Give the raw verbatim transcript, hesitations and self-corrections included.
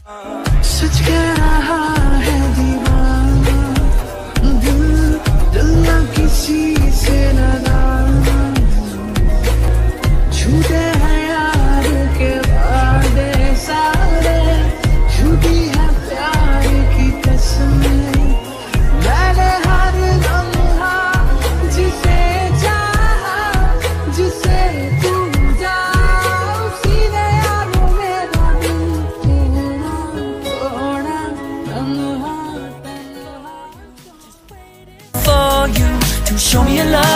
सच कह रहा है दीवाना, दिल दिल ना किसी से नादाना, झूठे हैं यार के वादे सारे, झूठी है प्यार की कसमें। मैंने हर लम्हा जिसे चाहा, जिसे तू जाओ, सीने यारों मेरा दिल तोड़ा तोड़ा, तन्हा तन्हा। For you to show me a love